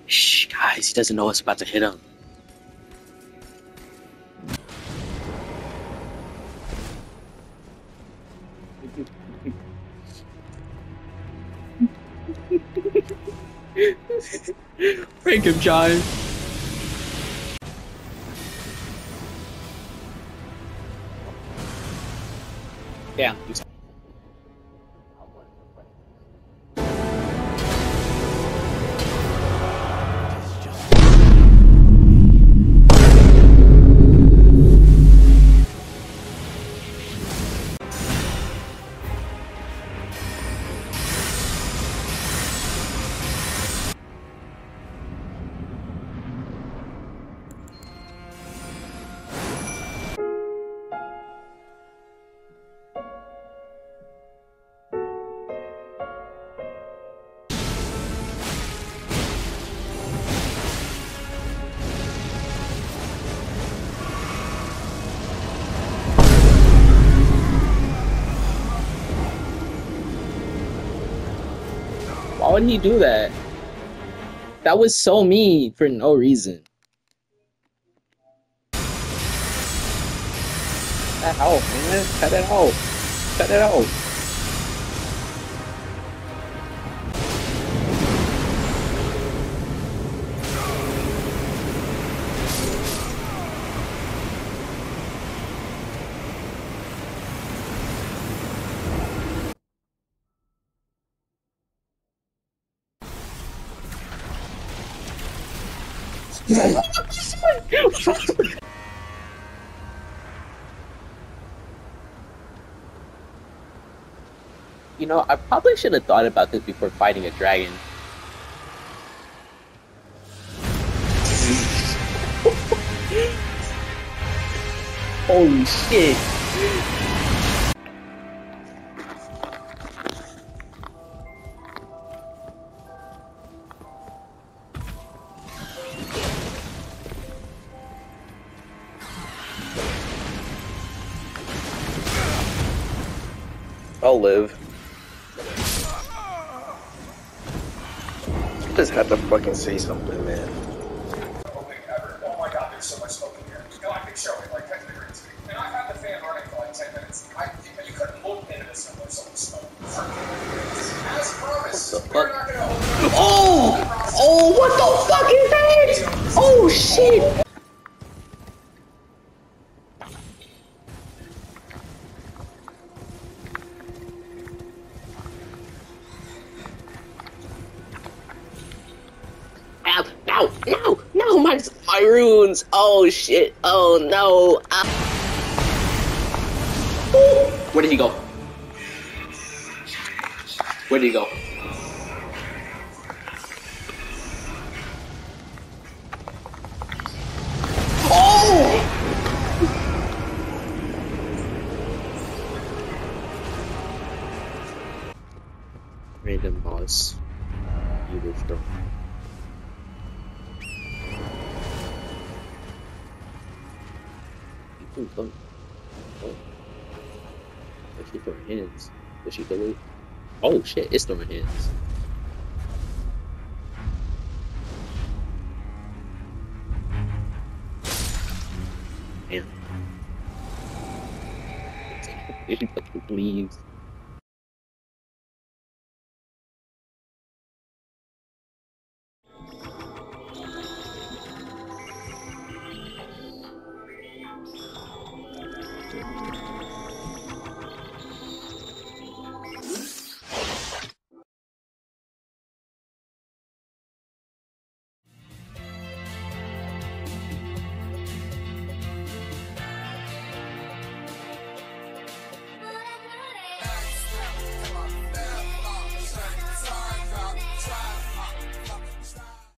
Shh, guys, he doesn't know what's about to hit him. Prank him, John. Yeah. Why would he do that? That was so mean for no reason. Cut that out, man. Cut it out. Cut it out. You know, I probably should have thought about this before fighting a dragon. Holy shit! I'll live. Just had to fucking say something, man. Oh my god, there's so much smoke in here. No, I can show it, like 10 degrees. And I've had the fan running for like 10 minutes. You couldn't look into this so much smoke. As promised, we're not gonna open. Oh! Oh, what the fuck is that? Oh shit! No, no, no, my runes. Oh shit. Oh no. Where did he go? Where did he go? Oh! Random boss. You will throw. Oh. Oh. Does she throw hands? Does she delete? Oh shit, it's throwing hands. Damn. It leaves.